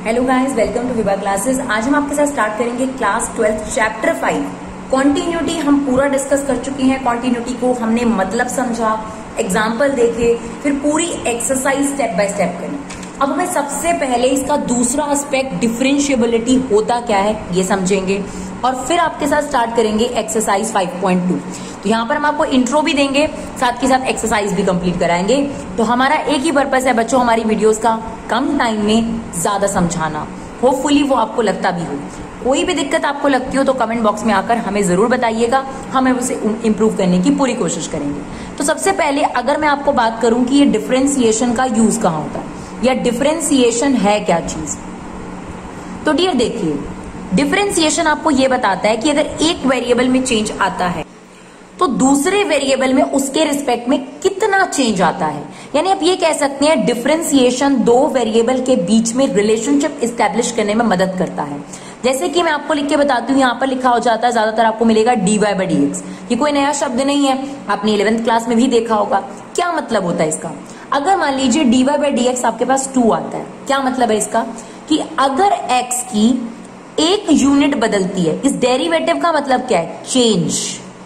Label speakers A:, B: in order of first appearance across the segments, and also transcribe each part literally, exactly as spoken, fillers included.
A: Hello guys, welcome to Vibha classes. आज हम आपके साथ स्टार्ट करेंगे class twelfth chapter five continuity. हम पूरा डिस्कस कर चुके हैं कॉन्टिन्यूटी को, हमने मतलब समझा, एग्जाम्पल देखे, फिर पूरी एक्सरसाइज स्टेप बाय स्टेप करें। अब हमें सबसे पहले इसका दूसरा एस्पेक्ट डिफरेंशिएबिलिटी होता क्या है ये समझेंगे और फिर आपके साथ स्टार्ट करेंगे एक्सरसाइज फाइव पॉइंट टू। तो यहाँ पर हम आपको इंट्रो भी देंगे, साथ के साथ एक्सरसाइज भी कंप्लीट कराएंगे। तो हमारा एक ही पर्पस है बच्चों, हमारी वीडियोस का कम टाइम में ज्यादा समझाना। होपफुली वो आपको लगता भी हो। कोई भी दिक्कत आपको लगती हो तो कमेंट बॉक्स में आकर हमें जरूर बताइएगा, हमें उसे इम्प्रूव करने की पूरी कोशिश करेंगे। तो सबसे पहले अगर मैं आपको बात करूं कि ये डिफरेंशिएशन का यूज कहाँ होता है या डिफरेंशिएशन है क्या चीज, तो डियर देखिए, डिफरेंशिएशन आपको ये बताता है कि अगर एक वेरिएबल में चेंज आता है तो दूसरे वेरिएबल में उसके रिस्पेक्ट में कितना चेंज आता है। यानी आप ये कह सकते हैं डिफरेंशिएशन दो वेरिएबल के बीच में रिलेशनशिप एस्टेब्लिश करने में मदद करता है। जैसे कि मैं आपको लिख के बताती हूँ, यहाँ पर लिखा हो जाता है, ज्यादातर आपको मिलेगा D Y by D X. ये कोई नया शब्द नहीं है, आपने इलेवेंथ क्लास में भी देखा होगा। क्या मतलब होता है इसका? अगर मान लीजिए D Y by D X आपके पास टू आता है, क्या मतलब है इसका कि अगर एक्स की एक यूनिट बदलती है, इस डेरिवेटिव का मतलब क्या है? चेंज।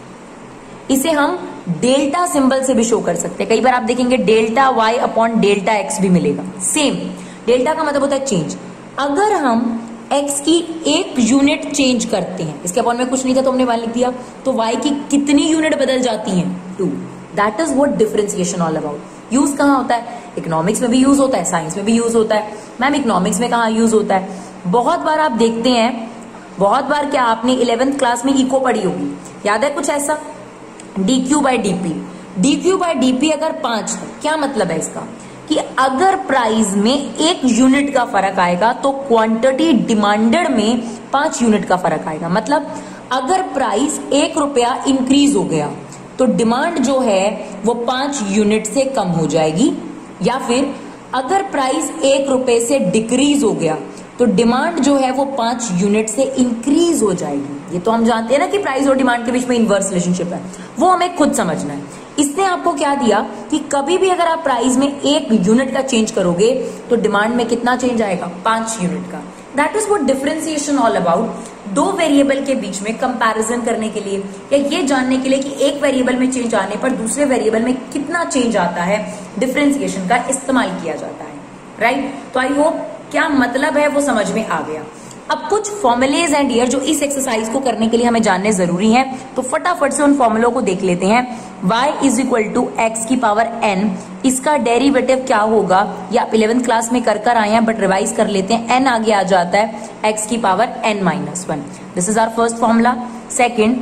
A: इसे हम डेल्टा सिंबल से भी शो कर सकते हैं। कई बार आप देखेंगे delta Y upon delta X भी मिलेगा। सेम, डेल्टा का मतलब होता है चेंज। अगर हम एक्स की एक यूनिट चेंज करते हैं, इसके अपॉन में कुछ नहीं था तो हमने वन लिख दिया, तो वाई की कितनी यूनिट बदल जाती हैं? Two. That is what differentiation all about. Use कहाँ होता है? इकोनॉमिक्स में भी यूज होता है, साइंस में भी यूज होता है। मैम इकोनॉमिक्स में कहाँ यूज होता है? बहुत बार आप देखते हैं, बहुत बार क्या आपने इलेवेंथ क्लास में इको पढ़ी होगी, याद है कुछ ऐसा? D Q by D P. D Q by D P अगर पांच है, क्या मतलब है इसका कि अगर प्राइस में एक यूनिट का फर्क आएगा तो क्वांटिटी डिमांडेड में पांच यूनिट का फर्क आएगा। मतलब अगर प्राइस एक रुपया इंक्रीज हो गया तो डिमांड जो है वो पांच यूनिट से कम हो जाएगी, या फिर अगर प्राइस एक रुपए से डिक्रीज हो गया तो डिमांड जो है वो पांच यूनिट से इंक्रीज हो जाएगी। ये तो हम जानते हैं ना कि प्राइस और डिमांड के बीच में इनवर्स रिलेशनशिप है, वो हमें खुद समझना है। इसने आपको क्या दिया कि कभी भी अगर आप प्राइस में एक यूनिट का चेंज करोगे तो डिमांड में कितना चेंज आएगा? पांच यूनिट का। That is what differentiation all about. दो वेरिएबल के बीच में कंपैरिजन करने के लिए या ये जानने के लिए कि एक वेरिएबल में चेंज आने पर दूसरे वेरिएबल में कितना चेंज आता है, डिफरेंशिएशन का इस्तेमाल किया जाता है। राइट? तो आई होप क्या मतलब है वो समझ में आ गया। अब कुछ फॉर्मुलेज एंड डियर जो इस एक्सरसाइज को करने के लिए हमें जानने जरूरी हैं, तो फटाफट से उन फॉर्मुलों को देख लेते हैं। y is equal to X की पावर n, इसका डेरिवेटिव क्या होगा ये आप इलेवेंथ क्लास में कर कर आए हैं, बट रिवाइज कर लेते हैं। n आगे आ जाता है x की power n minus one. This is our first formula. Second,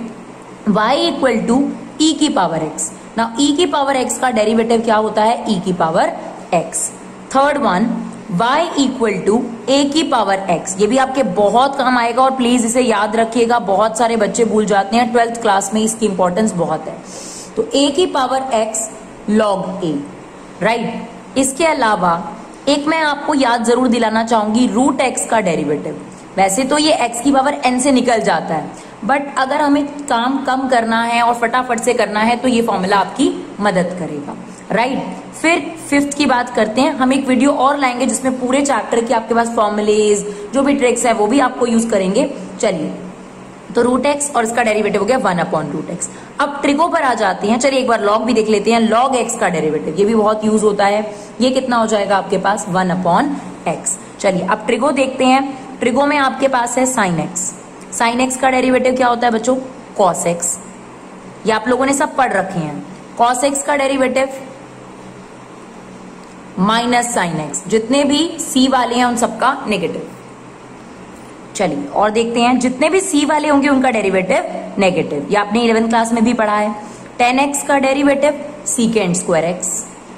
A: y equal to e की पावर x। नाउ e की पावर x का डेरिवेटिव क्या होता है? e की power x। Third one, y equal to A की power x। ये भी आपके बहुत काम आएगा और प्लीज इसे याद रखिएगा, बहुत सारे बच्चे भूल जाते हैं, ट्वेल्थ क्लास में इसकी इंपॉर्टेंस बहुत है। तो a की power x log a, right. इसके अलावा एक मैं आपको याद जरूर दिलाना चाहूंगी, रूट x का डेरिवेटिव। वैसे तो ये x की पावर n से निकल जाता है, बट अगर हमें काम कम करना है और फटाफट से करना है तो ये फॉर्मूला आपकी मदद करेगा, राइट। फिर फिफ्थ की बात करते हैं। हम एक वीडियो और लाएंगे जिसमें पूरे चैप्टर की आपके पास फॉर्मुलेज जो भी ट्रिक्स है वो भी आपको यूज करेंगे। चलिए, तो रूट एक्स और इसका डेरिवेटिव हो गया वन अपॉन रूट एक्स। अब ट्रिको पर आ जाते हैं। चलिए एक बार लॉग भी देख लेते हैं। लॉग एक्स का डेरिवेटिव, ये भी बहुत यूज होता है। ये कितना हो जाएगा आपके पास? One upon x. चलिए अब ट्रिको देखते हैं। ट्रिको में आपके पास है साइन एक्स। साइन एक्स का डेरिवेटिव क्या होता है बच्चों? Cos x. ये आप लोगों ने सब पढ़ रखे हैं। कॉस एक्स का डेरिवेटिव माइनस साइन एक्स। जितने भी सी वाले हैं उन सबका नेगेटिव। चलिए और देखते हैं, जितने भी सी वाले होंगे उनका डेरिवेटिव नेगेटिव। ये आपने इलेवेंथ क्लास में भी पढ़ा है। टेन एक्स का derivative secant square x.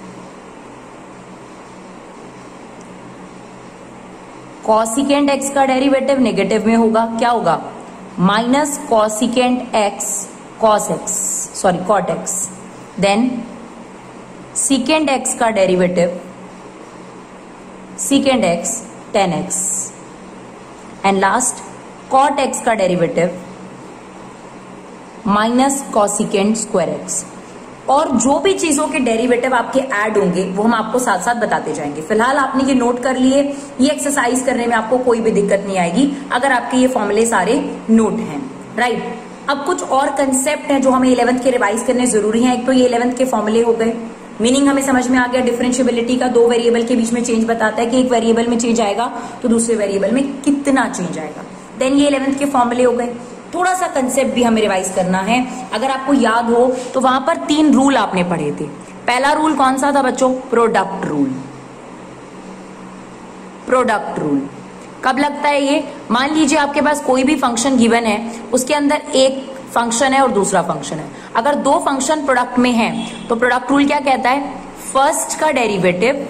A: Cosecant x का डेरिवेटिव नेगेटिव में होगा, क्या होगा? Minus cosecant x cos x, sorry cot x. Then secant x का derivative secant x tan x. And last cot x का derivative minus cosecant square x. और जो भी चीजों के डेरिवेटिव आपके ऐड होंगे वो हम आपको साथ साथ बताते जाएंगे। फिलहाल आपने ये नोट कर लिए, ये एक्सरसाइज करने में आपको कोई भी दिक्कत नहीं आएगी अगर आपके ये फॉर्मूले सारे नोट हैं, राइट। अब कुछ और कंसेप्ट हैं जो हमें इलेवेंथ के रिवाइज करने जरूरी हैं। एक तो ये इलेवेंथ के फॉर्मूले हो गए, मीनिंग हमें समझ में आ गया। डिफरेंशिएबिलिटी का दो वेरिएबल के बीच में चेंज बताता है कि एक वेरिएबल में चेंज आएगा तो दूसरे वेरिएबल में कितना चेंज आएगा। देन ये इलेवेंथ के फॉर्मूले हो गए। थोड़ा सा कंसेप्ट भी हमें रिवाइज करना है। अगर आपको याद हो तो वहां पर तीन रूल आपने पढ़े थे। पहला रूल कौन सा था बच्चों? Product rule. प्रोडक्ट रूल कब लगता है ये? मान लीजिए आपके पास कोई भी फंक्शन गिवन है, उसके अंदर एक फंक्शन है और दूसरा फंक्शन है। अगर दो फंक्शन प्रोडक्ट में हैं तो प्रोडक्ट रूल क्या कहता है? फर्स्ट का derivative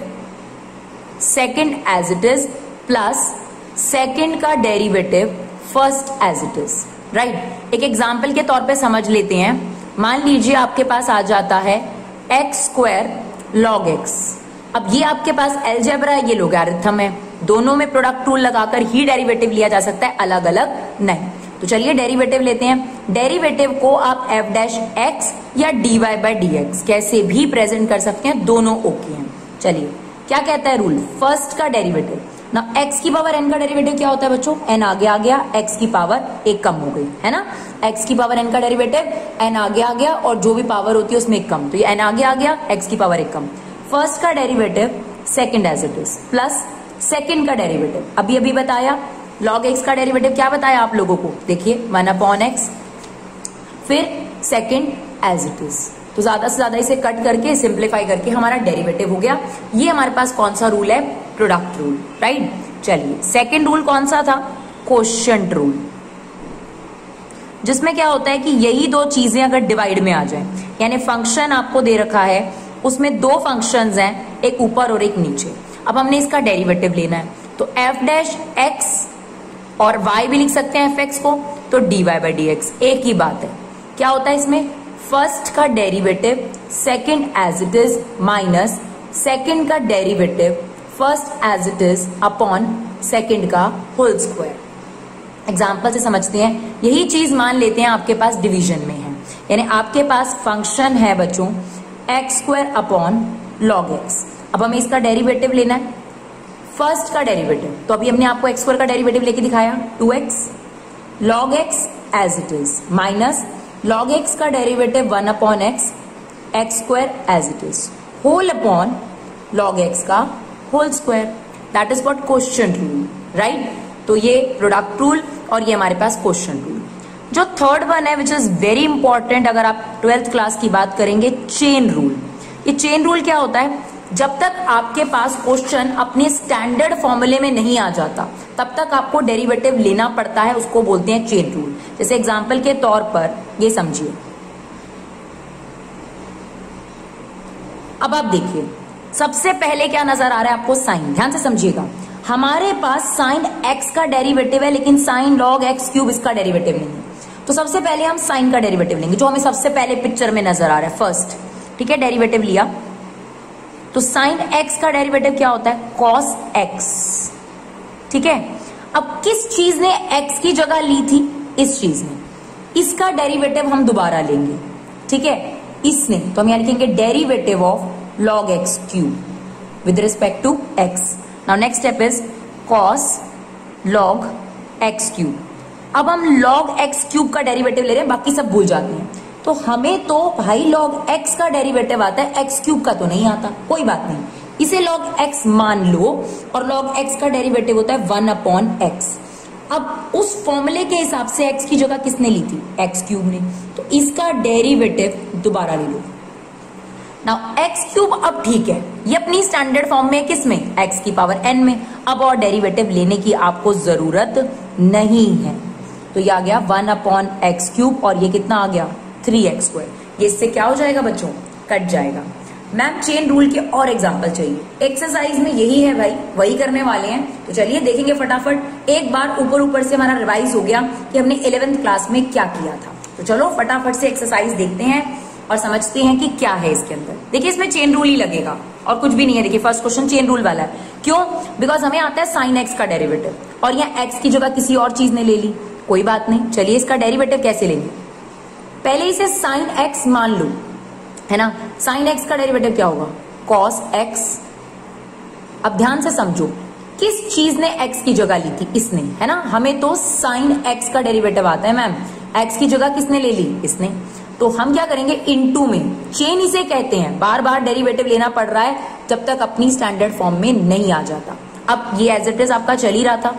A: second as it is plus second का derivative first as it is, right. एक एग्जाम्पल के तौर पे समझ लेते हैं। मान लीजिए आपके पास आ जाता है एक्स स्क्वायर लॉग एक्स। अब ये आपके पास अलजेब्रा है, ये लोगैरिथम है। दोनों में प्रोडक्ट रूल लगाकर ही डेरिवेटिव लिया जा सकता है, अलग अलग नहीं। तो चलिए डेरिवेटिव लेते हैं। डेरिवेटिव को आप एफ डैश एक्स या d Y by D x कैसे भी प्रेजेंट कर सकते हैं, दोनों ओके हैं। चलिए क्या कहता है रूल? फर्स्ट का डेरिवेटिव ना एक्स की पावर एन का डेरिवेटिव क्या होता है बच्चों? एन आगे आ गया, एक्स की पावर एक कम हो गई, है ना। एक्स की पावर एन का डेरिवेटिव एन आगे आ गया और जो भी पावर होती है उसमें एक कम, तो ये एन आगे आ गया, एक्स की पावर एक कम। फर्स्ट का derivative second as it is plus second का डेरिवेटिव अभी अभी बताया। लॉग एक्स का डेरिवेटिव क्या बताया आप लोगों को? देखिए वन अपॉन एक्स, फिर सेकंड एज इट इज। तो ज्यादा से ज्यादा इसे कट करके सिंप्लीफाई करके हमारा डेरिवेटिव हो गया। ये हमारे पास कौन सा रूल है? Product rule, right. चलिए सेकंड रूल कौन सा था? कोशेंट रूल, जिसमें क्या होता है कि यही दो चीजें अगर डिवाइड में आ जाए, यानी फंक्शन आपको दे रखा है, उसमें दो फंक्शंस हैं, एक ऊपर और एक नीचे। अब हमने इसका डेरिवेटिव लेना है, तो एफ डैश एक्स और वाई भी लिख सकते हैं एफ एक्स को, तो d Y by D x एक ही बात है। क्या होता है इसमें? फर्स्ट का derivative second as it is minus second का derivative first as it is upon second का होल स्क्वायर। एग्जाम्पल से समझते हैं। यही चीज मान लेते हैं आपके पास डिवीजन में है, यानी आपके पास फंक्शन है बच्चों x square upon log x. अब हमें इसका डेरिवेटिव लेना है, फर्स्ट का डेरिवेटिव, तो अभी हमने आपको एक्स स्क्वायर का डेरिवेटिव लेके दिखाया two x, log x as it is minus log x का derivative one upon x, x square as it is whole upon log x का whole square. That is what quotient rule, right. तो ये product rule और ये हमारे पास quotient rule. जो third one है विच इज वेरी इंपॉर्टेंट अगर आप ट्वेल्थ क्लास की बात करेंगे, चेन रूल। ये चेन रूल क्या होता है? जब तक आपके पास क्वेश्चन अपने स्टैंडर्ड फॉर्मूले में नहीं आ जाता तब तक आपको डेरिवेटिव लेना पड़ता है, उसको बोलते हैं चेन रूल। जैसे एग्जांपल के तौर पर ये समझिए। अब आप देखिए सबसे पहले क्या नजर आ रहा है आपको? साइन। ध्यान से समझिएगा, हमारे पास साइन एक्स का डेरिवेटिव है लेकिन साइन लॉग एक्स क्यूब इसका डेरिवेटिव नहीं है। तो सबसे पहले हम साइन का डेरिवेटिव लेंगे जो हमें सबसे पहले पिक्चर में नजर आ रहा है फर्स्ट, ठीक है। डेरिवेटिव लिया तो साइन एक्स का डेरिवेटिव क्या होता है? कॉस एक्स, ठीक है। अब किस चीज ने एक्स की जगह ली थी? इस चीज ने। इसका डेरिवेटिव हम दोबारा लेंगे, ठीक है। इसने तो हम यहां लिखेंगे derivative of log x cube with respect to x. Now next step is cos log x cube. अब हम लॉग एक्स क्यूब का डेरिवेटिव ले रहे हैं, बाकी सब भूल जाते हैं। तो हमें तो भाई लॉग एक्स का डेरिवेटिव आता है, एक्स क्यूब का तो नहीं आता, कोई बात नहीं, इसे लॉग एक्स मान लो। और लॉग एक्स का डेरिवेटिव होता है वन अपॉन एक्स। अब उस फॉर्मूले के हिसाब से एक्स की जगह किसने ली थी? एक्स क्यूब ने। तो इसका डेरिवेटिव दोबारा ले लो। नाउ एक्स क्यूब अब ठीक है, ये अपनी स्टैंडर्ड फॉर्म में किस में? एक्स की पावर एन में। अब और डेरिवेटिव लेने की आपको जरूरत नहीं है। तो ये आ गया वन अपॉन एक्स क्यूब और ये कितना आ गया? Three x square. ये इससे क्या हो जाएगा बच्चों? कट जाएगा। मैम चेन रूल के और एग्जांपल चाहिए। एक्सरसाइज में यही है भाई, वही करने वाले हैं। तो चलिए देखेंगे फटाफट। एक बार ऊपर ऊपर से हमारा रिवाइज हो गया कि हमने इलेवेंथ क्लास में क्या किया था। तो चलो फटाफट से एक्सरसाइज देखते हैं और समझते हैं कि क्या है इसके अंदर। देखिए इसमें चेन रूल ही लगेगा और कुछ भी नहीं है। देखिए फर्स्ट क्वेश्चन चेन रूल वाला है। क्यों? बिकॉज हमें आता है साइन एक्स का डेरिवेटिव और यहाँ एक्स की जगह किसी और चीज ने ले ली, कोई बात नहीं। चलिए इसका डेरिवेटिव कैसे लेंगे? पहले इसे साइन एक्स मान लो, है ना। साइन एक्स का डेरिवेटिव क्या होगा, कॉस एक्स। अब ध्यान से समझो, किस चीज ने एक्स की जगह ली थी, इसने, है ना। हमें तो साइन एक्स का डेरिवेटिव आता है मैम, एक्स की जगह किसने ले ली, इसने। तो हम क्या करेंगे, इनटू में, चेन इसे कहते हैं, बार बार डेरिवेटिव लेना पड़ रहा है जब तक अपनी स्टैंडर्ड फॉर्म में नहीं आ जाता। अब ये एज इट इज आपका चल ही रहा था,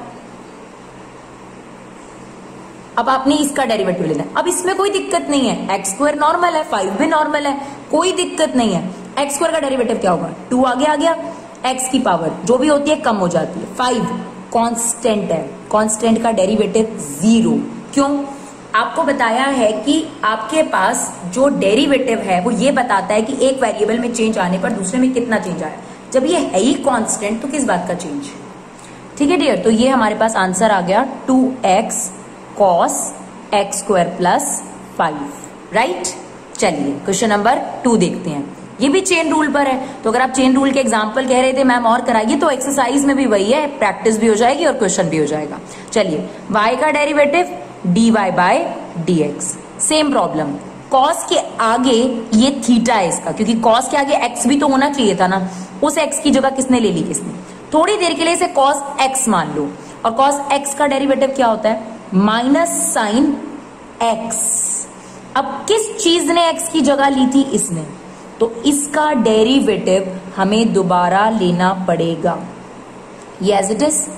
A: अब आपने इसका डेरिवेटिव लेना है। अब इसमें कोई दिक्कत नहीं है, एक्स स्क्वायर नॉर्मल है, फाइव भी नॉर्मल है, कोई दिक्कत नहीं है। एक्स स्क्वायर का डेरिवेटिव क्या होगा, टू आगे आ गया, एक्स की पावर जो भी होती है कम हो जाती है। फाइव कांस्टेंट है, कांस्टेंट का डेरिवेटिव जीरो। क्यों, आपको बताया है कि आपके पास जो डेरिवेटिव है वो ये बताता है कि एक वेरिएबल में चेंज आने पर दूसरे में कितना चेंज आया। जब ये है ही कांस्टेंट तो किस बात का चेंज, ठीक है डियर। तो ये हमारे पास आंसर आ गया two x cos x square plus five, right. चलिए क्वेश्चन नंबर टू देखते हैं, ये भी चेन रूल पर है। तो अगर आप चेन रूल के एग्जांपल कह रहे थे मैम और कराइए, तो एक्सरसाइज में भी वही है, प्रैक्टिस भी हो जाएगी और क्वेश्चन भी हो जाएगा। चलिए, y का derivative dy by dx, same problem. cos के आगे ये थीटा है इसका, क्योंकि cos के आगे x भी तो होना चाहिए था ना, उस x की जगह किसने ले ली, इसने। थोड़ी देर के लिए इसे cos x मान लो, और cos x का डेरिवेटिव क्या होता है, माइनस साइन x। अब किस चीज ने x की जगह ली थी, इसने, तो इसका डेरिवेटिव हमें दोबारा लेना पड़ेगा। ये as it is,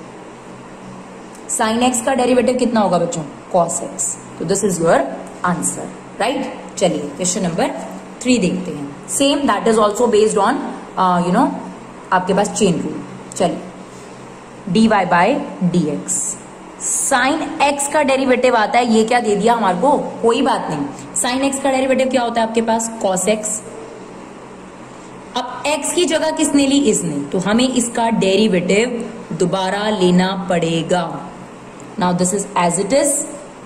A: sine x का डेरिवेटिव कितना होगा बच्चों, कॉस एक्स। तो this is your answer, right. चलिए क्वेश्चन नंबर थ्री देखते हैं, same that is also based on you know आपके पास चेन रूल। चलिए, d y by d x, sine x का डेरिवेटिव आता है, ये क्या दे दिया हमारे को, कोई बात नहीं। साइन एक्स का डेरिवेटिव क्या होता है आपके पास, कॉस एक्स। अब एक्स की जगह किसने ली, इसने, तो हमें इसका डेरिवेटिव दोबारा लेना पड़ेगा। Now this is as it is.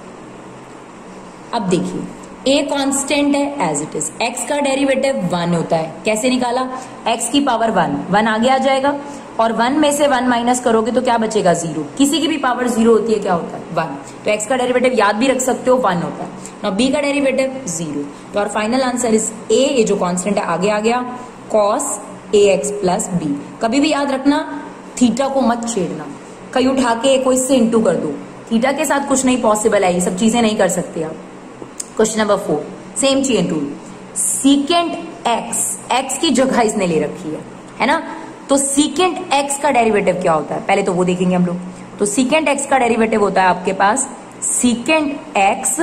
A: अब देखिए, ए कांस्टेंट है एज इट इज, एक्स का डेरिवेटिव वन होता है, कैसे निकाला, एक्स की पावर वन, वन आगे आ जाएगा, और वन में से वन माइनस करोगे तो क्या बचेगा, जीरो। किसी की भी पावर जीरो होती है, क्या होता है, वन। तो एक्स का डेरिवेटिव याद भी रख सकते हो, वन होता है। नाउ बी का डेरिवेटिव जीरो। तो और फाइनल आंसर इज ए, ये जो कांस्टेंट है आगे आ गया, cos a x plus b. कभी भी याद रखना, थीटा को मत छेड़ना, कहीं उठा के को इससे इंटू कर दो, थीटा के साथ कुछ नहीं पॉसिबल है, ये सब चीजें नहीं कर सकते आप। Question number four, same chain rule, secant x, x की जगह इसने ले रखी है, है ना। तो सीकेंट एक्स का डेरिवेटिव क्या होता है, पहले तो वो देखेंगे हम लोग। तो सीकेंट एक्स का डेरिवेटिव होता है आपके पास सीकेंट एक्स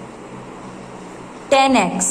A: टेन एक्स।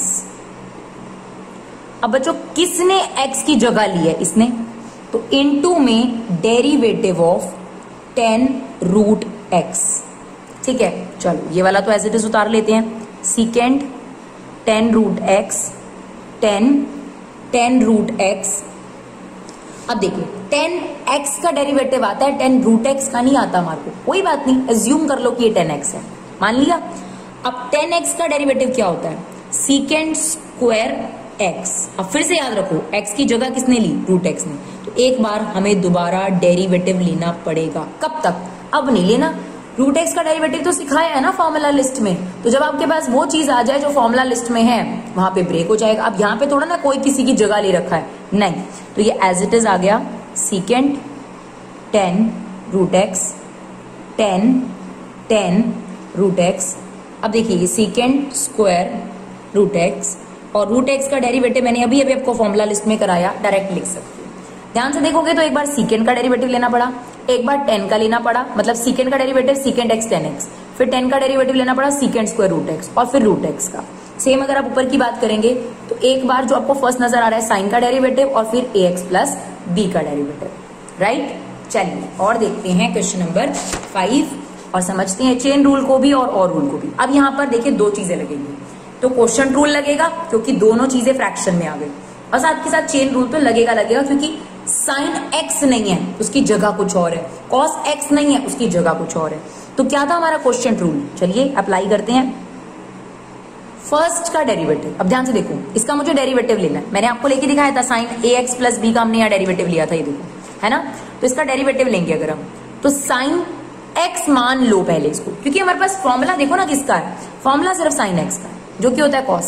A: अब बच्चों किसने एक्स की जगह ली है, इसने, तो इनटू में derivative of tan root x, ठीक है। चलो ये वाला तो एज इट इज उतार लेते हैं, secant tan root x, tan tan root x. अब देखिए, टेन एक्स का डेरिवेटिव आता है, टेन रूट एक्स का नहीं आता हमारे को, कोई बात नहीं, एज्यूम कर लो कि ये टेन एक्स है, मान लिया। अब टेन एक्स का डेरिवेटिव क्या होता है, सीकेंट स्क्वायर एक्स। अब फिर से याद रखो, एक्स की जगह किसने ली, रूट एक्स ने। तो एक बार हमें दोबारा डेरिवेटिव लेना पड़ेगा, कब तक, अब नहीं लेना। रूट एक्स का डेरिवेटिव तो सिखाया है ना फॉर्मूला लिस्ट में, तो जब आपके पास वो चीज आ जाए जो फॉर्मूला लिस्ट में है, वहां पे ब्रेक हो जाएगा। अब यहाँ पे थोड़ा ना कोई किसी की जगह ले रखा है, नहीं। तो ये एज इट इज आ गया, secant tan root x, tan tan root x. अब देखिए, ये सीकेंट स्क्वायर रूट एक्स, और रूट एक्स का डेरिवेटिव मैंने अभी अभी आपको फॉर्मूला लिस्ट में कराया, डायरेक्ट लिख सकते हो। ध्यान से देखोगे तो एक बार सीकेंट का डेरिवेटिव लेना पड़ा, एक बार टेन का लेना पड़ा, मतलब सीकेंट का derivative secant x tan x, फिर टेन का डेरिवेटिव लेना पड़ा सीकेंट स्क्वायर रूट एक्स, और फिर रूट एक्स का। सेम अगर आप ऊपर की बात करेंगे तो एक बार जो आपको फर्स्ट नजर आ रहा है साइन का डेरिवेटिव, और फिर ए एक्स प्लस बी का डेरिवेटिव, राइट। चलिए और देखते हैं क्वेश्चन नंबर फाइव, और समझते हैं चेन रूल को भी और और रूल को भी। अब यहाँ पर देखिए दो चीजें लगेंगी, तो क्वेश्चन रूल लगेगा क्योंकि दोनों चीजें फ्रैक्शन में आ गई, और साथ के साथ चेन रूल तो लगेगा लगेगा क्योंकि साइन एक्स नहीं है, उसकी जगह कुछ और है, कॉस एक्स नहीं है, उसकी जगह कुछ और है। तो क्या था हमारा क्वेश्चन रूल, चलिए अप्लाई करते हैं। फर्स्ट का डेरिवेटिव, अब ध्यान से देखो, इसका मुझे डेरिवेटिव लेना है, मैंने आपको लेके दिखाया था sine a x plus b का, हमने यहाँ डेरिवेटिव लिया था, ये देखो, है ना। तो इसका डेरिवेटिव लेंगे अगर हम, तो साइन एक्स मान लो पहले इसको, क्योंकि हमारे पास फॉर्मूला देखो ना किसका है, फॉर्मूला सिर्फ साइन एक्स का है, जो कि होता है कॉस एक्स,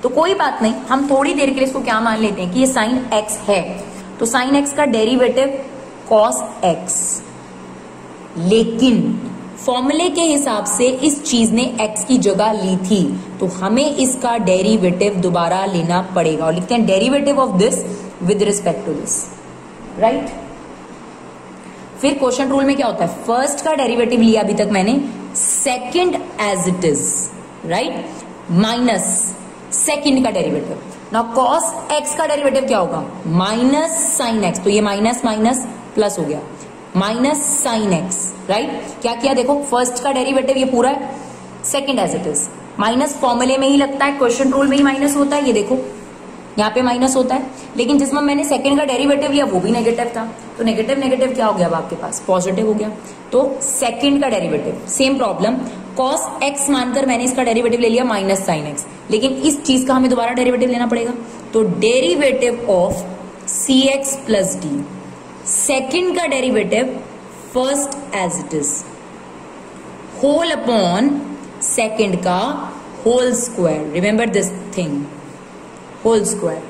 A: तो कोई बात नहीं, हम थोड़ी देर के लिए इसको क्या मान लेते हैं कि ये साइन एक्स है, तो साइन एक्स का डेरिवेटिव कॉस एक्स। लेकिन फॉर्मूले के हिसाब से इस चीज ने एक्स की जगह ली थी, तो हमें इसका डेरिवेटिव दोबारा लेना पड़ेगा और लिखते हैं derivative of this with respect to this, right. फिर क्वेश्चन रूल में क्या होता है, फर्स्ट का डेरिवेटिव लिया अभी तक मैंने, second as it is, right, minus second का डेरिवेटिव। नाउ कॉस एक्स का डेरिवेटिव क्या होगा, माइनस साइन एक्स, तो ये माइनस माइनस प्लस हो गया, माइनस साइन एक्स, राइट। क्या किया देखो, फर्स्ट का डेरिवेटिव ये पूरा है, second as it is, minus फॉर्मूले में ही लगता है, क्वेश्चन रूल में ही माइनस होता है, ये देखो यहाँ पे माइनस होता है, लेकिन जिसमें मैंने सेकंड का डेरिवेटिव लिया वो भी नेगेटिव था, तो नेगेटिव नेगेटिव क्या हो गया अब आपके पास, पॉजिटिव हो गया। तो सेकंड का derivative, same problem, cos x मानकर मैंने इसका डेरिवेटिव ले लिया माइनस साइन एक्स, लेकिन इस चीज का हमें दोबारा डेरिवेटिव लेना पड़ेगा, तो derivative of c x plus d, second का derivative first as it is, whole upon second का whole square, remember this thing, whole square.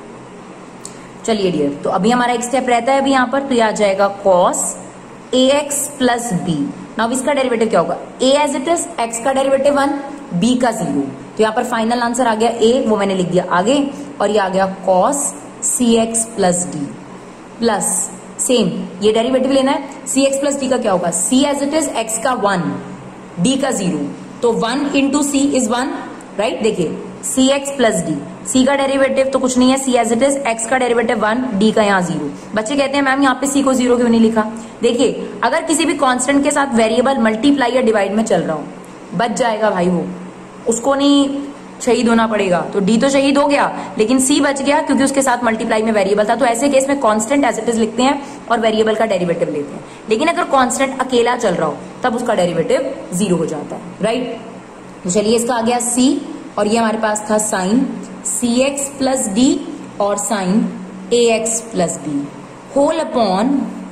A: चलिए डियर, तो अभी हमारा एक स्टेप रहता है अभी यहां पर, तो यह आ जाएगा cos a x plus b. Now इसका डेरिवेटिव क्या होगा, a as it is, x का डेरिवेटिव वन, बी का जीरो, तो यहां पर फाइनल आंसर आ गया ए, वो मैंने लिख दिया आगे, और ये आ गया cos c x plus d plus, same ये डेरिवेटिव लेना है, सी एक्स प्लस डी का क्या होगा, c as it is, x का वन, डी का जीरो, तो one into c is one, right. देखिए c x plus d, c का डेरिवेटिव तो कुछ नहीं है, c as it is, x का डेरिवेटिव वन, डी का यहाँ जीरो। बच्चे कहते हैं मैम यहाँ पे सी को जीरो क्यों नहीं लिखा। देखिए अगर किसी भी कांस्टेंट के साथ वेरिएबल मल्टीप्लाई या डिवाइड में चल रहा हो, बच जाएगा भाई, वो उसको नहीं शहीद होना पड़ेगा, तो डी तो शहीद हो गया, लेकिन सी बच गया क्योंकि उसके साथ मल्टीप्लाई में वेरिएबल था। तो ऐसे केस में कांस्टेंट एज इट इज लिखते हैं और वेरिएबल का डेरिवेटिव लेते हैं, लेकिन अगर कांस्टेंट अकेला चल रहा हो तब उसका डेरिवेटिव जीरो हो जाता है, राइट। तो चलिए इसका आ गया सी, और ये हमारे पास था sine c x plus d और sine a x plus b, whole upon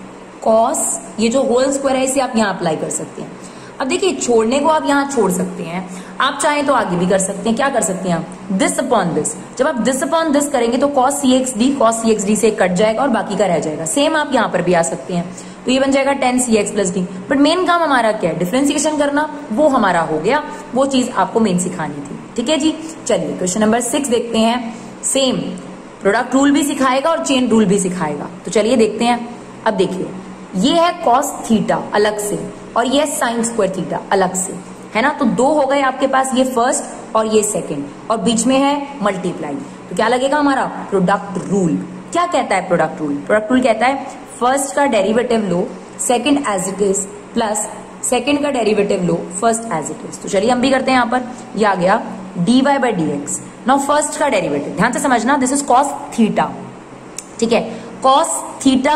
A: cos, ये जो होल स्क्वायर है इसे आप यहाँ अप्लाई कर सकते हैं। अब देखिए छोड़ने को आप यहाँ छोड़ सकते हैं, आप चाहें तो आगे भी कर सकते हैं, क्या कर सकते हैं आप, दिस अपॉन दिस, जब आप दिस अपॉन दिस करेंगे तो cos c x d, cos c x d से कट जाएगा और बाकी का रह जाएगा। सेम आप यहाँ पर भी आ सकते हैं, तो ये बन जाएगा tan c x plus d. But main काम हमारा क्या है, डिफरेंशिएशन करना, वो हमारा हो गया, वो चीज आपको मेन सिखानी थी, ठीक है जी। चलिए क्वेश्चन नंबर सिक्स देखते हैं, सेम प्रोडक्ट रूल भी सिखाएगा और चेन रूल भी सिखाएगा, तो चलिए देखते हैं। अब देखिए ये है कॉस थीटा अलग से और ये है साइन स्क्वायर थीटा अलग से, है ना, तो दो हो गए आपके पास, ये फर्स्ट और ये सेकंड, और बीच में है मल्टीप्लाई, तो क्या लगेगा हमारा, प्रोडक्ट रूल। क्या कहता है प्रोडक्ट रूल, प्रोडक्ट रूल कहता है फर्स्ट का डेरिवेटिव लो second as it is, plus second का डेरिवेटिव लो फर्स्ट एज इट इज। तो चलिए हम भी करते हैं, यहाँ पर ये आ गया d Y by D x. Now first का डेरिवेटिव ध्यान से समझना, दिस इज कॉस थीटा, ठीक है, कॉस थीटा,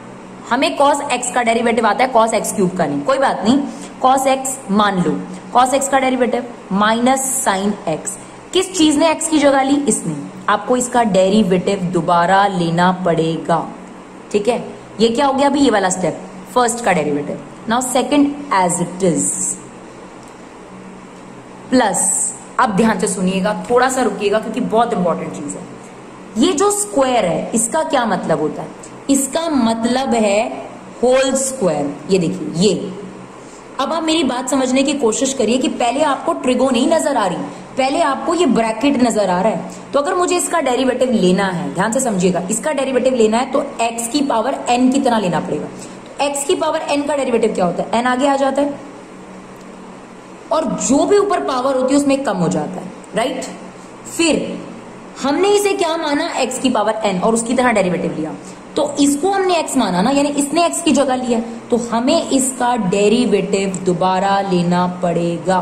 A: हमें कॉस एक्स का डेरिवेटिव आता है, कॉस एक्स क्यूब का नहीं, कोई बात नहीं, कॉस एक्स मान लो, कॉस एक्स का डेरिवेटिव माइनस साइन एक्स, किस चीज ने एक्स की जगह ली, इसने, आपको इसका डेरिवेटिव दोबारा लेना पड़ेगा, ठीक है। ये क्या हो गया अभी, ये वाला स्टेप, फर्स्ट का derivative. Now second as it is, plus, अब ध्यान से सुनिएगा, थोड़ा सा रुकिएगा क्योंकि बहुत इंपॉर्टेंट चीज है। ये जो स्क्वायर है इसका क्या मतलब होता है, इसका मतलब है होल स्क्वायर, ये देखिए ये। अब आप मेरी बात समझने की कोशिश करिए कि पहले आपको ट्रिगो नहीं नजर आ रही, पहले आपको ये ब्रैकेट नजर आ रहा है। तो अगर मुझे इसका डेरिवेटिव लेना है, ध्यान से समझिएगा, इसका डेरिवेटिव लेना है तो x की पावर n की तरह लेना पड़ेगा। तो x की पावर n का डेरिवेटिव क्या होता है, n आगे आ जाता है और जो भी ऊपर पावर होती है उसमें कम हो जाता है, राइट। फिर हमने इसे क्या माना, x की पावर n, और उसकी तरह डेरिवेटिव लिया, तो इसको हमने x माना ना, यानी इसने x की जगह लिया, तो हमें इसका डेरिवेटिव दोबारा लेना पड़ेगा।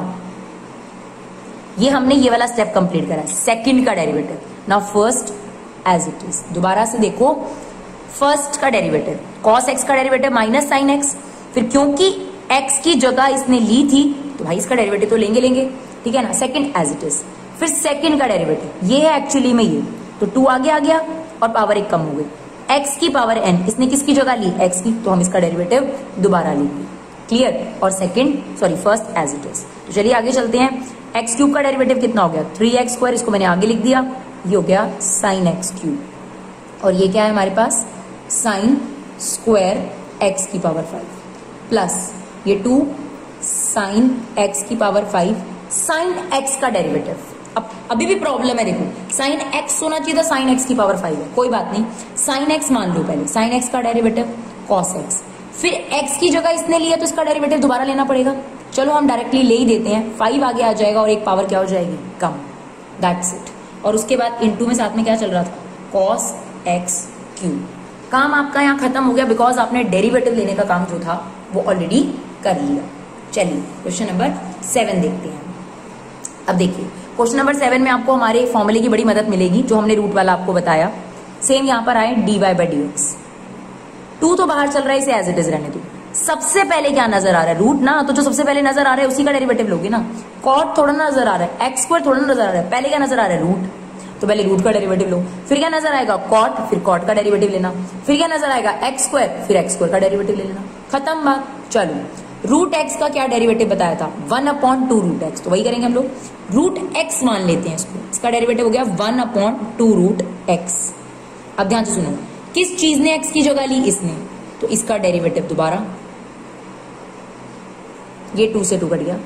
A: ये हमने ये वाला स्टेप कंप्लीट करा, सेकंड का derivative. Now first as it is, दोबारा से देखो, फर्स्ट का डेरिवेटिव कॉस एक्स का डेरिवेटिव माइनस साइन एक्स, फिर क्योंकि x की जगह इसने ली थी तो भाई इसका डेरिवेटिव तो लेंगे लेंगे, ठीक है ना, सेकंड एज इट इज। फिर सेकंड का डेरिवेटिव ये है एक्चुअली में ये, तो टू आगे आ गया और पावर एक कम हो गई, x की पावर n, इसने किसकी जगह ली, x की, तो हम इसका डेरिवेटिव दोबारा लेंगे, क्लियर। और second sorry first as it is. तो चलिए आगे चलते हैं, एक्स क्यूब का डेरिवेटिव कितना हो गया, थ्री एक्स स्क्वायर, इसको मैंने आगे लिख दिया, ये हो गया साइन एक्स क्यूब, और ये क्या है हमारे पास साइन स्क्वायर एक्स की पावर फाइव, प्लस ये टू साइन एक्स की पावर फाइव साइन एक्स का डेरिवेटिव। अब अभी भी प्रॉब्लम है, देखो साइन एक्स होना चाहिए था, साइन एक्स की पावर फाइव है, कोई बात नहीं, साइन एक्स मान लो पहले, साइन एक्स का डेरिवेटिव कॉस एक्स, फिर एक्स की जगह इसने लिया तो इसका डेरिवेटिव दोबारा लेना पड़ेगा। चलो हम डायरेक्टली ले ही देते हैं, फाइव आगे आ जाएगा और एक पावर क्या हो जाएगी कम, दैट्स इट। और उसके बाद इनटू में साथ में क्या चल रहा था, कॉस एक्स क्यूब। काम आपका यहाँ खत्म हो गया, बिकॉज आपने डेरिवेटिव लेने का काम जो था वो ऑलरेडी कर लिया। चलिए क्वेश्चन नंबर सेवन देखते हैं। अब देखिए क्वेश्चन नंबर सेवन में आपको हमारे फॉर्मूले की बड़ी मदद मिलेगी, जो हमने रूट वाला आपको बताया। सेम यहाँ पर आए d Y by D x, two तो बाहर चल रहा है, इसे एज इट इज रहने दो। सबसे पहले क्या नजर आ रहा है, रूट ना, तो जो सबसे पहले नजर आ रहा है उसी का डेरिवेटिव लोगे ना। कॉट थोड़ा ना नजर आ रहा है, एक्स स्क्वायर थोड़ा ना नजर आ रहा है, पहले क्या नजर आ रहा है रूट, तो पहले रूट का डेरिवेटिव लो, फिर क्या नजर आएगा कॉट, फिर कॉट का डेरिवेटिव लेना, फिर क्या नजर आएगा एक्स स्क्वायर, फिर एक्स स्क्वायर का डेरिवेटिव ले लेना, खत्म बात। चलो रूट एक्स का क्या डेरिवेटिव बताया था, one upon two root x, तो वही करेंगे हम लोग, रूट एक्स मान लेते हैं इसको, इसका डेरिवेटिव हो गया one upon two root x. अब ध्यान से सुनो, किस चीज ने एक्स की जगह ली, इसने, तो इसका डेरिवेटिव दोबारा, ये टू से टू कट गया।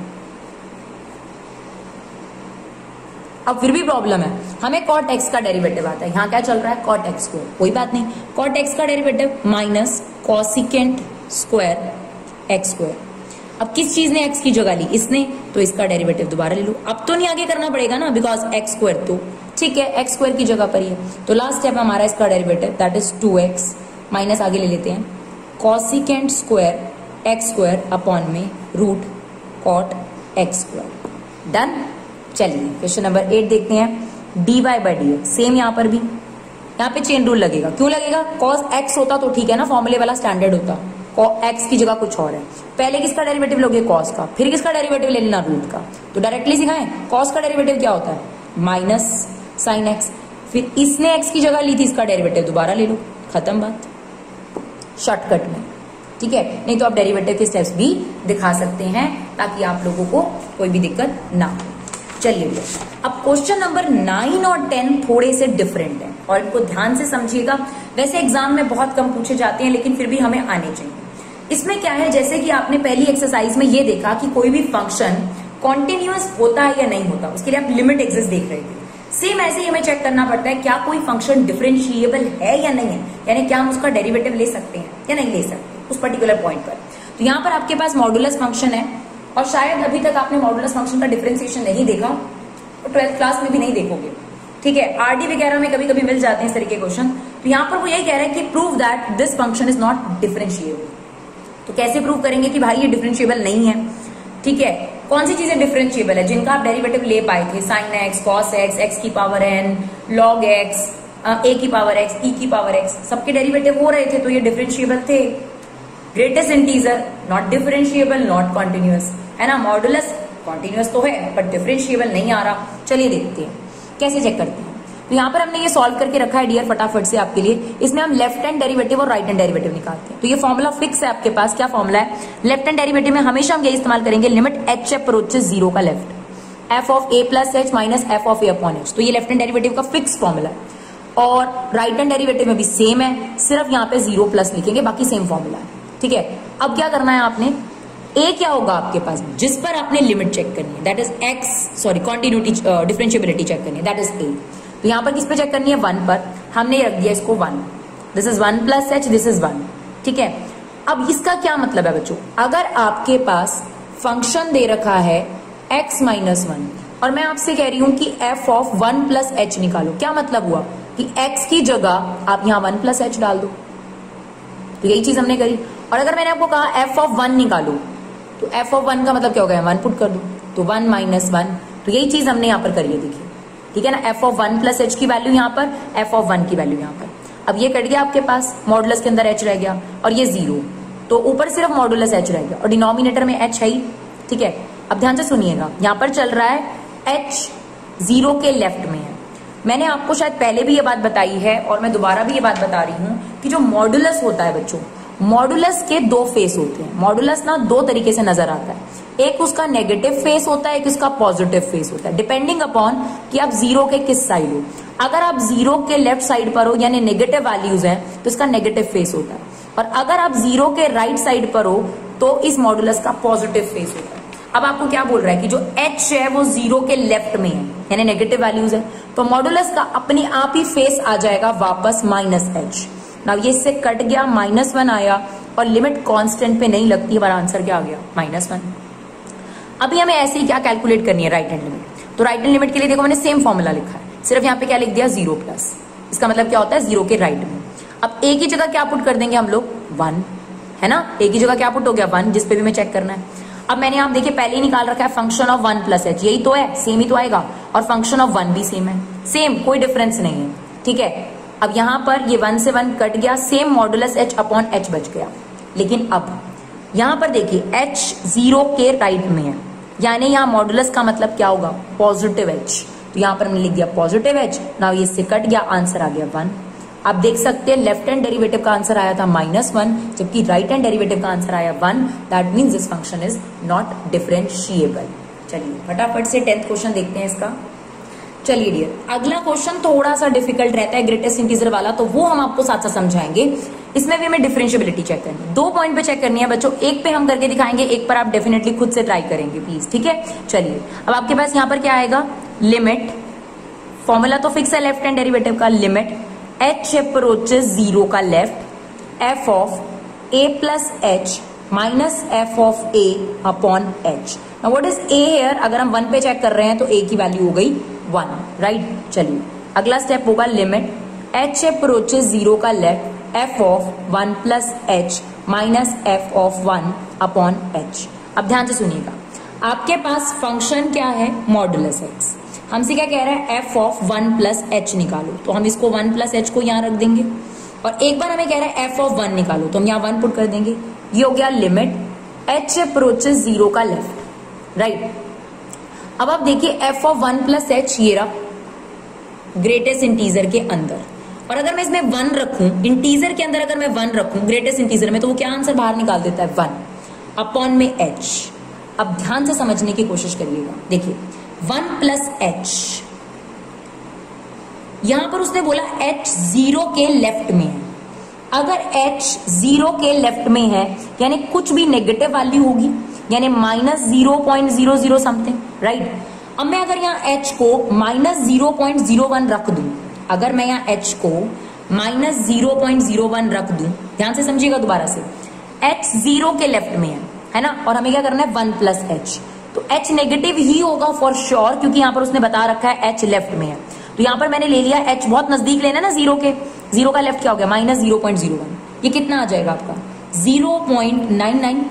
A: अब फिर भी प्रॉब्लम है, हमें कॉट एक्स का डेरिवेटिव आता है, यहां क्या चल रहा है कॉट एक्स स्क्वायर, कोई बात नहीं, कॉट एक्स का derivative minus cosecant square x square. अब किस चीज ने एक्स की जगह ली, इसने, तो इसका डेरिवेटिव दोबारा ले लो। अब तो नहीं आगे करना पड़ेगा ना, बिकॉज एक्स स्क्वायर तो ठीक है, एक्स स्क्वायर की जगह पर ही है, तो लास्ट स्टेप हमारा इसका derivative that is two x minus आगे ले लेते हैं cosecant square x square upon में root cot x square. Done. चलिए क्वेश्चन नंबर एट देखते हैं, d Y by D x, same यहां पर भी, यहाँ पे चेन रूल लगेगा, क्यों लगेगा, कॉस एक्स होता तो ठीक है ना, फॉर्मूले वाला स्टैंडर्ड होता, एक्स की जगह कुछ और है, पहले किसका डेरिवेटिव लोगे कॉस का, फिर किसका डेरिवेटिव ले लेना रूट का, तो डायरेक्टली सिखाएं, कॉस का डेरिवेटिव क्या होता है माइनस साइन एक्स, फिर इसने एक्स की जगह ली थी, इसका डेरिवेटिव दोबारा ले लो, खत्म बात, शॉर्टकट में, ठीक है। नहीं तो आप डेरिवेटिव के स्टेप्स भी दिखा सकते हैं ताकि आप लोगों को कोई भी दिक्कत ना हो। चलिए अब क्वेश्चन नंबर नाइन और टेन थोड़े से डिफरेंट हैं और इनको ध्यान से समझिएगा। वैसे एग्जाम में बहुत कम पूछे जाते हैं, लेकिन फिर भी हमें आने चाहिए। इसमें क्या है, जैसे कि आपने पहली एक्सरसाइज में ये देखा कि कोई भी फंक्शन कॉन्टिन्यूअस होता है या नहीं होता, उसके लिए आप लिमिट एग्जिस्ट देख रहे थे। सेम ऐसे ही हमें चेक करना पड़ता है क्या कोई फंक्शन डिफरेंशिएबल है या नहीं है, यानी क्या हम उसका डेरिवेटिव ले सकते हैं या नहीं ले सकते उस पर्टिकुलर पॉइंट पर। तो यहाँ पर आपके पास मॉडुलस फंक्शन है, और शायद अभी तक आपने मॉडुलस फंक्शन का डिफरेंशिएशन नहीं देखा और ट्वेल्थ क्लास में भी नहीं देखोगे, ठीक है। आरडी वगैरह में कभी कभी मिल जाते हैं इस तरीके के क्वेश्चन। तो यहाँ पर वो यही कह रहा है कि prove that this function is not differentiable. तो कैसे प्रूव करेंगे कि भाई ये डिफरेंशिएबल नहीं है, ठीक है। कौन सी चीजें डिफरेंशिएबल है जिनका आप डेरिवेटिव ले पाए थे, sine x, cos x, x की power n, log x, a की पावर एक्स, ई की पावर एक्स, सबके डेरिवेटिव हो रहे थे, तो ये डिफरेंशिएबल थे। Greatest integer not differentiable, not continuous, है ना। मॉडुलस कॉन्टिन्यूअस तो है बट डिफरेंशिएबल नहीं आ रहा। चलिए देखते हैं कैसे चेक करते हैं। तो यहाँ पर हमने ये सॉल्व करके रखा है डियर फटाफट से आपके लिए। इसमें हम लेफ्ट हैंड डेरिवेटिव और राइट हैंड डेरिवेटिव निकालते हैं। तो ये फॉर्मूला फिक्स है आपके पास। क्या फॉर्मूला है, लेफ्ट हैंड डेरिवेटिव में हमेशा हम यही इस्तेमाल करेंगे, लिमिट एच अप्रोचेस जीरो का left, f of a plus h minus f of a upon h. तो ये लेफ्ट हैंड डेरिवेटिव का फिक्स फॉर्मूला है। और राइट हैंड डेरिवेटिव में भी सेम है, सिर्फ यहाँ पे जीरो प्लस लिखेंगे, बाकी सेम फॉर्मूला है, ठीक है। अब क्या करना है आपने, ए क्या होगा आपके पास जिस पर आपने लिमिट चेक करनी है, that is x, sorry continuity differentiability check करनी है, दैट इज ए। तो यहां पर किस पे चेक करनी है, वन पर। हमने रख दिया इसको one, this is one plus h, this is one, ठीक है। अब इसका क्या मतलब है बच्चों, अगर आपके पास फंक्शन दे रखा है एक्स माइनस वन और मैं आपसे कह रही हूं कि f of one plus h निकालो, क्या मतलब हुआ कि एक्स की जगह आप यहां वन प्लस एच डाल दो। तो यही चीज हमने करी। और अगर मैंने आपको कहा एफ ऑफ वन निकालो, तो एफ ऑफ वन का मतलब क्या हो गया, वन पुट कर दो, तो वन माइनस वन। तो यही चीज हमने यहाँ पर करी है, देखिए, ठीक है ना। F of one plus h की वैल्यू यहाँ पर, एफ ऑफ वन की वैल्यू यहाँ पर। अब ये कट गया आपके पास, मॉडुलस के अंदर एच रह गया और ये जीरो, तो ऊपर सिर्फ मॉडुलस एच रह गया और डिनोमिनेटर में एच है ही, ठीक है। अब ध्यान से सुनिएगा, यहाँ पर चल रहा है एच जीरो के लेफ्ट में है। मैंने आपको शायद पहले भी ये बात बताई है और मैं दोबारा भी ये बात बता रही हूँ कि जो मॉडुलस होता है बच्चों, मॉडुलस के दो फेस होते हैं। मॉडुलस ना दो तरीके से नजर आता है, एक उसका नेगेटिव फेस होता है, एक उसका पॉजिटिव फेस होता है, डिपेंडिंग अपॉन कि आप जीरो के किस साइड हो। अगर आप जीरो के लेफ्ट साइड पर हो यानी नेगेटिव वैल्यूज हैं तो इसका नेगेटिव फेस होता है, और अगर आप जीरो के राइट साइड पर हो तो इस मॉडुलस का पॉजिटिव फेस होता है। अब आपको क्या बोल रहा है कि जो h है वो जीरो के लेफ्ट में है यानी नेगेटिव वैल्यूज है, तो मॉडुलस का अपने आप ही फेस आ जाएगा वापस माइनस एच। नाउ ये इससे कट गया, माइनस वन आया और लिमिट कांस्टेंट पे नहीं लगती, हमारा आंसर क्या आ गया माइनस वन। अभी हमें ऐसे ही क्या कैलकुलेट करनी है राइट हैंड लिमिट। तो राइट हैंड लिमिट के लिए देखो मैंने सेम फॉर्मूला लिखा है, सिर्फ यहाँ पे क्या लिख दिया जीरो प्लस, इसका मतलब क्या होता है जीरो के राइट में। अब एक ही जगह क्या पुट कर देंगे हम लोग वन, है ना, एक ही जगह क्या पुट हो गया वन, जिसपे भी हमें चेक करना है। अब मैंने आप देखिए पहले ही निकाल रखा है function of one plus h, यही तो है, सेम ही तो आएगा, और फंक्शन ऑफ वन भी सेम है, सेम कोई डिफरेंस नहीं है, ठीक है। अब यहां पर ये वन से वन कट गया, same modulus h upon h बच गया। लेकिन अब यहां पर देखिए एच जीरो के राइट में है, यानी यहां मॉडुलस का मतलब क्या होगा पॉजिटिव एच, तो यहां पर हमने लिख दिया पॉजिटिव एच। नाउ ये इससे कट गया, आंसर आ गया वन। आप देख सकते हैं लेफ्ट हैंड डेरिवेटिव का आंसर आया था माइनस वन, जबकि राइट हैंड डेरिवेटिव का आंसर आया one. That means this function is not differentiable. चलिए फटाफट से टेंथ क्वेश्चन देखते हैं इसका। चलिए डियर, अगला क्वेश्चन थोड़ा सा डिफिकल्ट रहता है ग्रेटेस्ट इंटीजर वाला, तो वो हम आपको साथ साथ समझाएंगे। इसमें भी हमें डिफरेंशिएबिलिटी चेक करनी है, दो पॉइंट पे चेक करनी है बच्चों, एक पे हम करके दिखाएंगे, एक पर आप डेफिनेटली खुद से ट्राई करेंगे प्लीज, ठीक है। चलिए अब आपके पास यहाँ पर क्या आएगा, लिमिट, फॉर्मूला तो फिक्स है लेफ्ट हैंड डेरिवेटिव का, लिमिट h अप्रोचेस जीरो का left, f of a plus h minus f of a upon h. Now what is a here, अगर हम वन पे चेक कर रहे हैं तो a की वैल्यू हो गई वन, राइट। चलिए अगला स्टेप होगा लिमिट h अप्रोचेस जीरो का left, f of one plus h minus f of one upon h. अब ध्यान से सुनिएगा, आपके पास फंक्शन क्या है मॉडुलस x, हमसे क्या कह रहा है f of one plus h निकालो, तो हम इसको वन प्लस एच को यहाँ रख देंगे, और एक बार हमें कह रहा है f ऑफ वन निकालो, तो हम यहाँ वन पुट कर देंगे। ये हो गया लिमिट h अप्रोचेस जीरो का लेफ्ट, राइट। अब आप देखिए f of one plus h ये रहा ग्रेटेस्ट इंटीजर के अंदर, और अगर मैं इसमें वन रखूं, इंटीजर के अंदर अगर मैं वन रखूं ग्रेटेस्ट इंटीजर में, तो वो क्या आंसर बाहर निकाल देता है वन अपॉन में h। अब ध्यान से समझने की कोशिश करिएगा, देखिए वन प्लस एच, यहां पर उसने बोला h जीरो के लेफ्ट में है। अगर h जीरो के लेफ्ट में है यानी कुछ भी नेगेटिव वैल्यू होगी, यानी minus zero point zero zero something, right. अब मैं अगर यहाँ h को minus zero point zero one रख दूं, अगर मैं यहाँ h को minus zero point zero one रख दूं, ध्यान से समझिएगा दोबारा से, h जीरो के लेफ्ट में है, है ना, और हमें क्या करना है वन प्लस एच, तो h नेगेटिव ही होगा फॉर श्योर, क्योंकि यहाँ पर उसने बता रखा है h लेफ्ट में है। तो यहाँ पर मैंने ले लिया h बहुत नजदीक लेना ना जीरो के, जीरो का लेफ्ट क्या हो गया minus zero point zero one, ये कितना आ जाएगा आपका जीरो पॉइंट नाइन नाइन।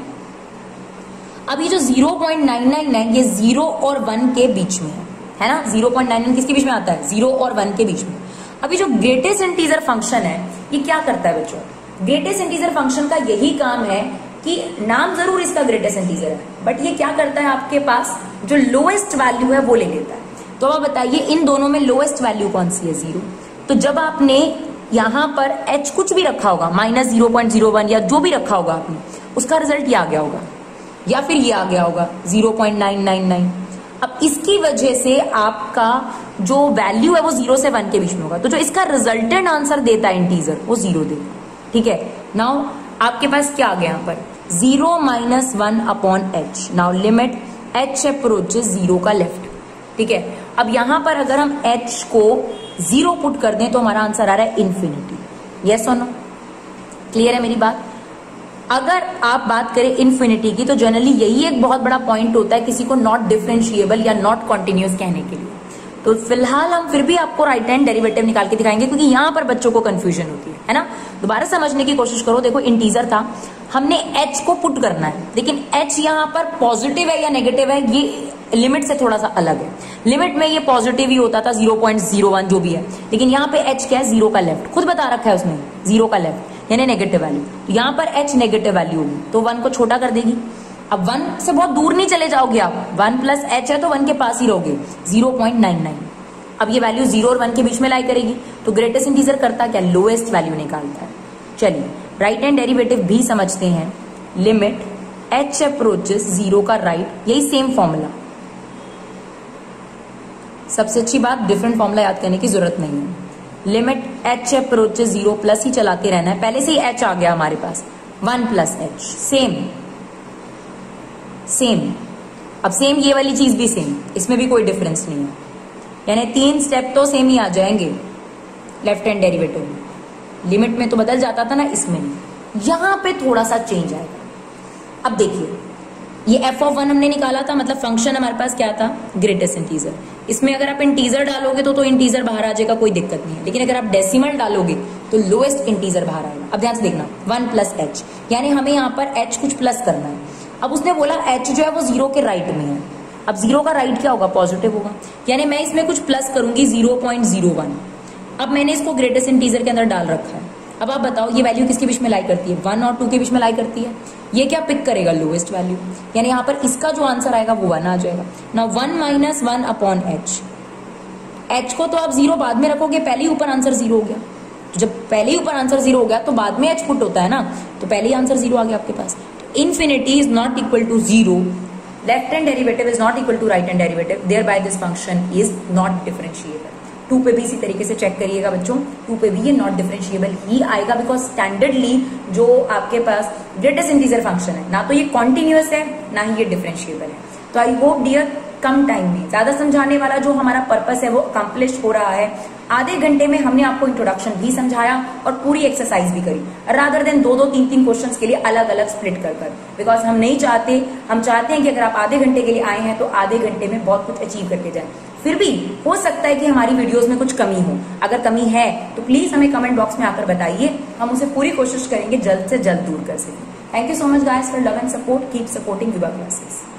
A: अब ये जो zero point nine nine nine ये जीरो और वन के बीच में है, है ना, जीरो पॉइंट नाइन नाइन किसके बीच में आता है, जीरो और वन के बीच में। अभी जो ग्रेटेस्ट इंटीजर फंक्शन है ये क्या करता है बच्चों, ग्रेटेस्ट इंटीजर फंक्शन का यही काम है कि नाम जरूर इसका ग्रेटेस्ट इंटीजर है, बट ये क्या करता है आपके पास जो लोएस्ट वैल्यू है वो ले लेता है। तो अब बताइए इन दोनों में लोएस्ट वैल्यू कौन सी है, जीरो। तो जब आपने यहां पर h कुछ भी रखा होगा minus zero point zero one या जो भी रखा होगा आपने, उसका रिजल्ट ये आ गया होगा, या फिर ये आ गया होगा zero point nine nine nine. अब इसकी वजह से आपका जो वैल्यू है वो जीरो से वन के बीच में होगा, तो जो इसका रिजल्टेंट आंसर देता है इंटीजर वो जीरो देगा, ठीक है। नाउ आपके पास क्या आ गया यहाँ पर zero minus one upon h. Now limit h approaches zero का लेफ्ट, ठीक है। अब यहां पर अगर हम h को जीरो पुट कर दें तो हमारा आंसर आ रहा है इन्फिनिटी, यस और नो, क्लियर है मेरी बात। अगर आप बात करें इन्फिनिटी की तो जनरली यही एक बहुत बड़ा पॉइंट होता है किसी को नॉट डिफरेंशिएबल या नॉट कॉन्टिन्यूस कहने के लिए। तो फिलहाल हम फिर भी आपको राइट हैंड डेरिवेटिव निकाल के दिखाएंगे, क्योंकि यहां पर बच्चों को कंफ्यूजन होती है, है ना। दोबारा समझने की कोशिश करो, देखो इंटीजर था, हमने h को पुट करना है, लेकिन h यहाँ पर पॉजिटिव है या नेगेटिव है ये लिमिट से थोड़ा सा अलग है। लिमिट में ये पॉजिटिव ही होता था जीरो पॉइंट जीरो वन जो भी है, लेकिन यहाँ पे h क्या है जीरो का लेफ्ट, खुद बता रखा है उसने जीरो का लेफ्ट यानी नेगेटिव वैल्यू। तो यहाँ पर h नेगेटिव वैल्यू होगी तो वन को छोटा कर देगी। अब वन से बहुत दूर नहीं चले जाओगे आप, वन प्लस एच है तो वन के पास ही रहोगे, जीरो पॉइंट नाइन नाइन। अब ये वैल्यू जीरो और वन के बीच में लाई करेगी, तो ग्रेटेस्ट इंटीजर करता क्या, लोएस्ट वैल्यू निकालता है। चलिए राइट हैंड डेरिवेटिव भी समझते हैं, लिमिट h अप्रोचेस जीरो का राइट, यही सेम फॉर्मूला, सबसे अच्छी बात, डिफरेंट फॉर्मूला याद करने की जरूरत नहीं है। Limit h approaches zero, plus ही चलाते रहना है। पहले से ही एच आ गया हमारे पास, one plus h, same same. अब सेम ये वाली चीज भी सेम, इसमें भी कोई डिफरेंस नहीं है, यानी तीन स्टेप तो सेम ही आ जाएंगे लेफ्ट हैंड डेरिवेटिव में। लिमिट में तो बदल जाता था ना, इसमें नहीं। यहां पे थोड़ा सा चेंज आएगा। अब देखिए, ये एफ ऑफ वन हमने निकाला था, मतलब फंक्शन हमारे पास क्या था, ग्रेटेस्ट इंटीजर। इसमें अगर आप इंटीजर डालोगे तो तो इंटीजर बाहर आ जाएगा, कोई दिक्कत नहीं है। लेकिन अगर आप डेसिमल डालोगे तो लोएस्ट इंटीजर बाहर आएगा। अब ध्यान से देखना, वन प्लस एच, यानी हमें यहाँ पर एच कुछ प्लस करना है। अब उसने बोला एच जो है वो जीरो के राइट में है। अब जीरो का राइट क्या होगा, पॉजिटिव होगा, यानी मैं इसमें कुछ प्लस करूंगी, जीरो पॉइंट जीरो वन। अब मैंने इसको ग्रेटेस्ट इंटीजर के अंदर डाल रखा है। अब आप बताओ ये वैल्यू किसके बीच में लाई करती है, वन और टू के बीच में लाई करती है। ये क्या पिक करेगा, लोएस्ट वैल्यू, यानी यहाँ पर इसका जो आंसर आएगा वो वन आ जाएगा। ना one minus one upon h, h को तो आप जीरो बाद में रखोगे, पहले ही ऊपर आंसर जीरो हो गया। तो जब पहले ही ऊपर आंसर जीरो हो गया तो बाद में एच पुट होता है ना, तो पहले ही आंसर जीरो आ गया आपके पास। Infinity is not equal to zero, left hand derivative is not equal to right hand derivative, thereby this function is not differentiable. Two पे भी इसी तरीके से चेक करिएगा बच्चों, टू पे भी ये नॉट डिफरेंशिएबल ही आएगा, बिकॉज स्टैंडर्डली जो आपके पास ग्रेटेस्ट इंटीजर फंक्शन है, ना तो ये कॉन्टिन्यूअस है ना ही ये डिफरेंशिएबल है। तो आई होप डियर कम टाइम में ज्यादा समझाने वाला जो हमारा पर्पस है वो अकम्प्लिश हो रहा है। आधे घंटे में हमने आपको इंट्रोडक्शन भी समझाया और पूरी एक्सरसाइज भी करी, रादर देन दो दो तीन तीन क्वेश्चंस के लिए अलग अलग स्प्लिट कर कर, बिकॉज हम नहीं चाहते, हम चाहते हैं कि अगर आप आधे घंटे के लिए आए हैं तो आधे घंटे में बहुत कुछ अचीव करके जाएं। फिर भी हो सकता है कि हमारी वीडियोस में कुछ कमी हो, अगर कमी है तो प्लीज हमें कमेंट बॉक्स में आकर बताइए, हम उसे पूरी कोशिश करेंगे जल्द से जल्द दूर कर सकें। Thank you so much guys for love and support, keep supporting Vibha classes.